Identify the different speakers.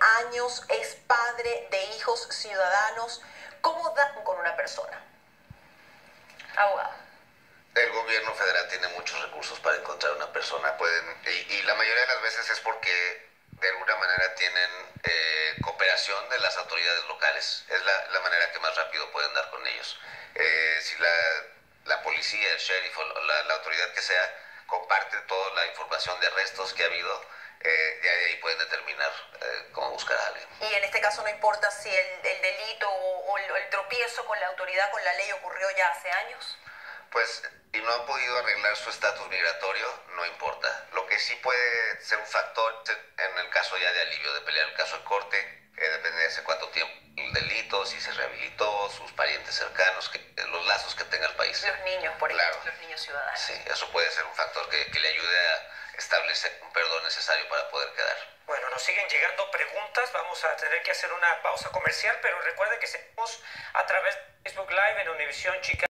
Speaker 1: años, es padre de hijos ciudadanos. ¿Cómo dan con una persona? Abogado.
Speaker 2: El gobierno federal tiene muchos recursos para encontrar una persona. Y la mayoría de las veces es porque de alguna manera tienen cooperación de las autoridades locales. Es la manera que más rápido pueden dar con ellos. Si la policía, el sheriff o la autoridad que sea comparte toda la información de arrestos que ha habido, de ahí pueden determinar cómo buscar a alguien.
Speaker 1: Y en este caso no importa si el delito o el tropiezo con la autoridad, con la ley, ocurrió ya hace años.
Speaker 2: Pues, y no han podido arreglar su estatus migratorio, no importa. Lo que sí puede ser un factor en el caso ya de alivio, de pelear el caso en corte, depende de hace cuánto tiempo el delito, si se rehabilitó, sus parientes cercanos, los lazos que tenga el país.
Speaker 1: Los niños, por
Speaker 2: claro.
Speaker 1: ejemplo, los niños ciudadanos.
Speaker 2: Sí, eso puede ser un factor que le ayude a establecer un perdón necesario para poder quedar.
Speaker 3: Bueno, nos siguen llegando preguntas, vamos a tener que hacer una pausa comercial, pero recuerden que seguimos a través de Facebook Live en Univisión Chicago.